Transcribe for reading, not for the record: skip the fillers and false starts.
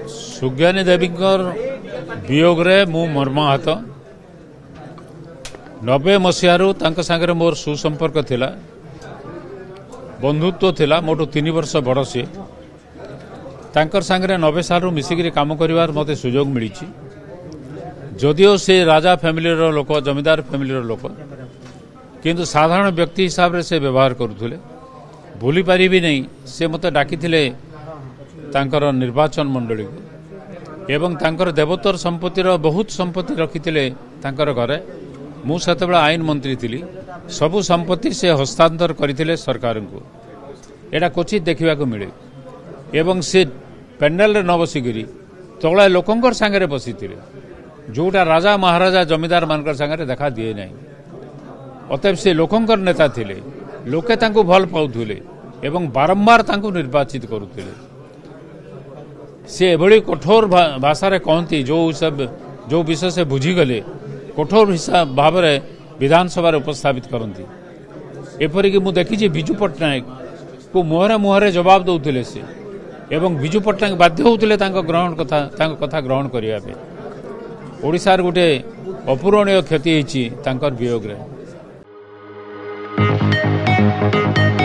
सुज्ञानी देवी वियोग रे मु मर्माहत 90 मसीहारू सांगे मोर सुसंपर्क थिला बंधुत्व थिला मोटू 3 वर्ष बड़ सी सांगे 90 साल मिसिक काम कर मत सुजोग मिली जदिओ से राजा फैमिली लोक जमीदार फैमिली लोक किंतु साधारण व्यक्ति हिसाब से व्यवहार करुले भूली पारिबी नहीं से मत डाकी तांकर निर्वाचन मंडली को एवं तांकर देवोत्तर संपत्तिर बहुत संपत्ति रखिथिले तांकर घरे मु सेतेबेला आईन मंत्री थिली सबु संपत्ति से हस्तांतर करथिले सरकार को एटा क्वचित देखा मिले एवं से पेंडाल न बसिकी तला लोकंकर सांगे बसी जोटा राजा महाराजा जमीदार मान सांगे देखा दिए ना अतएव से लोकंकर नेता थिले लोके तांको भल पाउथुले एवं बारंबार तांको निर्वाचित करुथिले से एभली कठोर भाषा रे कहती जो विषय से बुझीगले कठोर हिसाब भाव में विधानसभा उपस्थापित करती एपरिक मु देखी विजु पट्टनायक को मुहरे मुहरे जवाब दौले से एवं विजु पट्टनायक बाध्य होते कथा ग्रहण करने ओडिशार गोटे अपूरणीय क्षति होती वियोग रे।